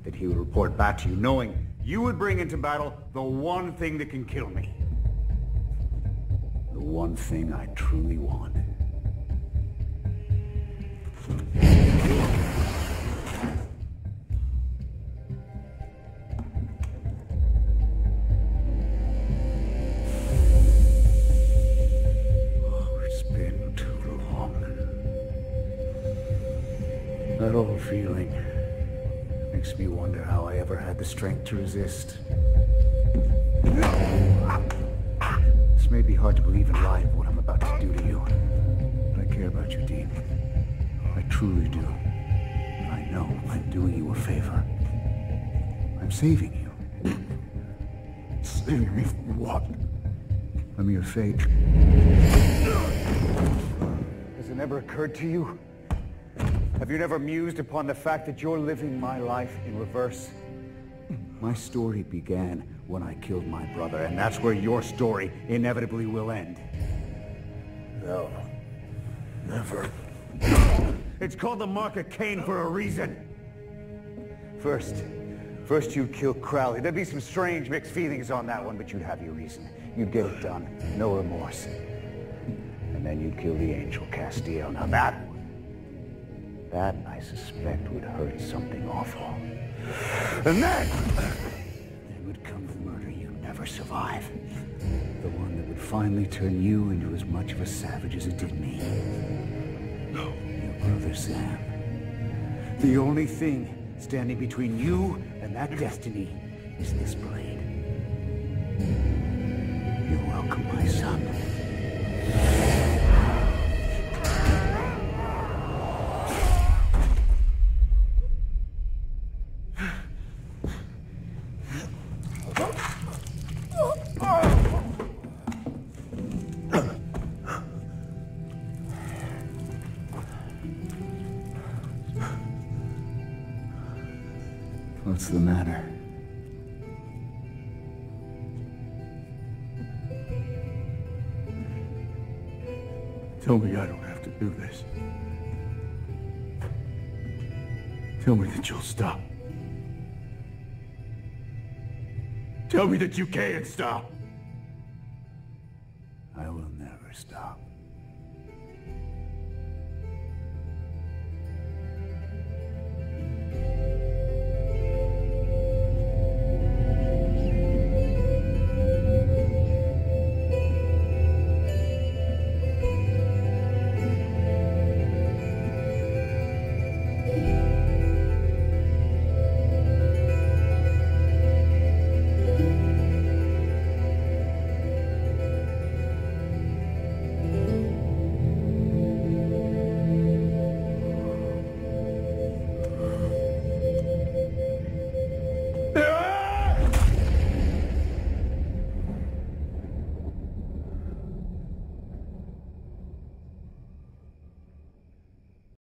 that he would report back to you, knowing you would bring into battle the one thing that can kill me. The one thing I truly want. That old feeling makes me wonder how I ever had the strength to resist. This may be hard to believe in light of what I'm about to do to you, but I care about you, Dean. I truly do. And I know I'm doing you a favor. I'm saving you. Saving me from what? From your fate. Has it never occurred to you? Have you never mused upon the fact that you're living my life in reverse? My story began when I killed my brother, and that's where your story inevitably will end. No. Never. It's called the Mark of Cain for a reason. First you'd kill Crowley. There'd be some strange mixed feelings on that one, but you'd have your reason. You'd get it done. No remorse. And then you'd kill the Angel Castiel. Now that one, that, I suspect, would hurt something awful. And then would come the murder you'd never survive. The one that would finally turn you into as much of a savage as it did me. No. Your brother Sam. The only thing standing between you and that destiny is this blade. You're welcome, my son. What's the matter? Tell me I don't have to do this. Tell me that you'll stop. Tell me that you can't stop. I will never stop.